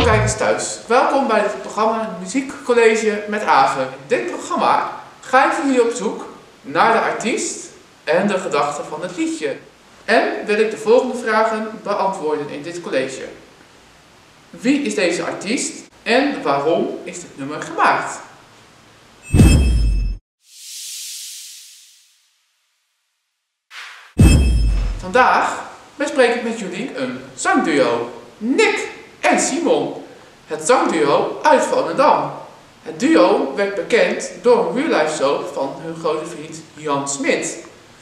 Hallo kijkers thuis, welkom bij het programma Muziekcollege met Ave. In dit programma ga ik voor jullie op zoek naar de artiest en de gedachten van het liedje. En wil ik de volgende vragen beantwoorden in dit college. Wie is deze artiest en waarom is dit nummer gemaakt? Vandaag bespreek ik met jullie een zangduo, Nick en Simon. Het zangduo uit Volendam. Het duo werd bekend door een real-life soap van hun grote vriend Jan Smit.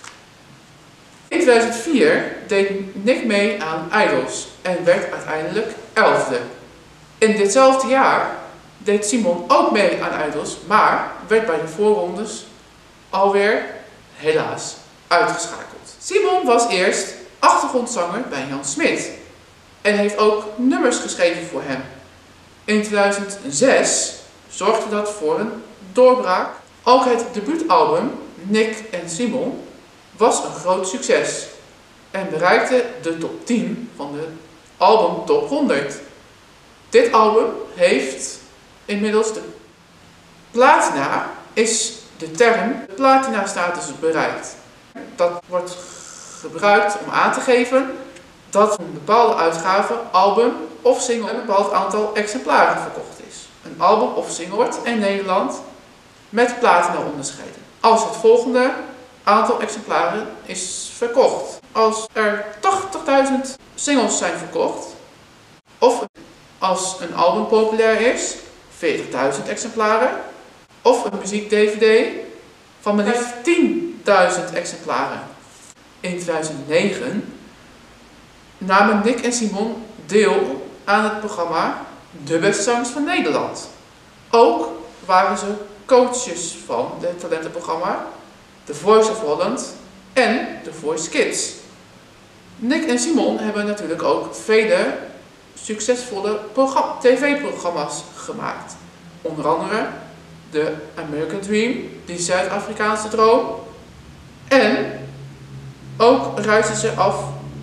In 2004 deed Nick mee aan Idols en werd uiteindelijk 11e. In ditzelfde jaar deed Simon ook mee aan Idols, maar werd bij de voorrondes alweer helaas uitgeschakeld. Simon was eerst achtergrondzanger bij Jan Smit en heeft ook nummers geschreven voor hem. In 2006 zorgde dat voor een doorbraak. Ook het debuutalbum Nick en Simon was een groot succes en bereikte de top 10 van de album top 100. Dit album heeft inmiddels de platina, is de term platina status bereikt. Dat wordt gebruikt om aan te geven dat een bepaalde uitgave, album of single een bepaald aantal exemplaren verkocht is. Een album of single wordt in Nederland met platina onderscheiden als het volgende aantal exemplaren is verkocht. Als er 80.000 singles zijn verkocht, of als een album populair is, 40.000 exemplaren, of een muziek-DVD van maar liefst 10.000 exemplaren. In 2009 namen Nick en Simon deel aan het programma De Beste Zangers van Nederland. Ook waren ze coaches van het talentenprogramma The Voice of Holland en The Voice Kids. Nick en Simon hebben natuurlijk ook vele succesvolle tv-programma's gemaakt. Onder andere The American Dream, die Zuid-Afrikaanse droom. En ook reisden ze af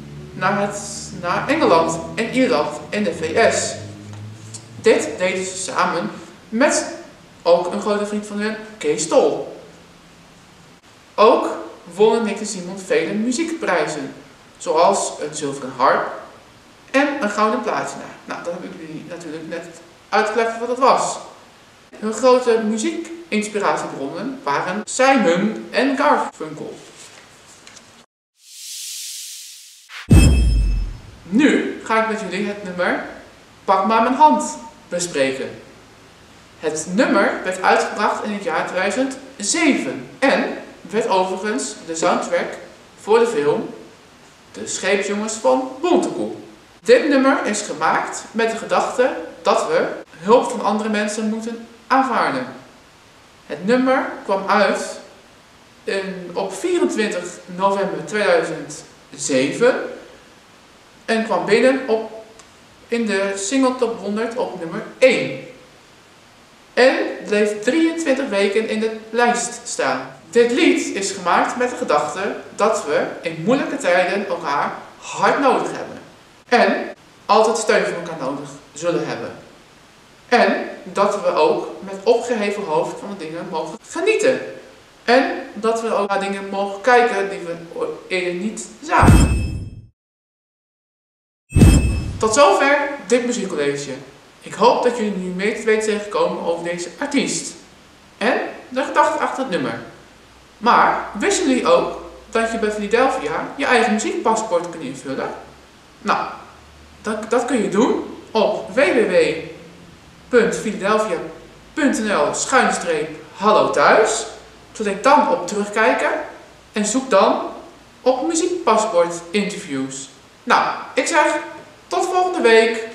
naar Engeland en Ierland en de VS. Dit deden ze samen met ook een grote vriend van hen, Kees Tol. Ook wonnen Nick en Simon vele muziekprijzen, zoals een zilveren harp en een gouden platina. Nou, dat heb ik jullie natuurlijk net uitgelegd wat het was. Hun grote muziekinspiratiebronnen waren Simon en Garfunkel. Nu ga ik met jullie het nummer Pak maar mijn hand bespreken. Het nummer werd uitgebracht in het jaar 2007 en werd overigens de soundtrack voor de film De Scheepsjongens van Bontekoe. Dit nummer is gemaakt met de gedachte dat we hulp van andere mensen moeten aanvaarden. Het nummer kwam uit op 24 november 2007 en kwam binnen in de single top 100 op nummer 1. En bleef 23 weken in de lijst staan. Dit lied is gemaakt met de gedachte dat we in moeilijke tijden elkaar hard nodig hebben. En altijd steun van elkaar nodig zullen hebben. En dat we ook met opgeheven hoofd van de dingen mogen genieten. En dat we ook naar dingen mogen kijken die we eerder niet zagen. Tot zover dit muziekcollege. Ik hoop dat jullie nu meer te weten zijn gekomen over deze artiest. En de gedachte achter het nummer. Maar wisten jullie ook dat je bij Philadelphia je eigen muziekpaspoort kunt invullen? Nou, dat kun je doen op www.philadelphia.nl/hallo thuis. Klik dan op terugkijken en zoek dan op muziekpaspoort interviews. Nou, ik zeg tot volgende week.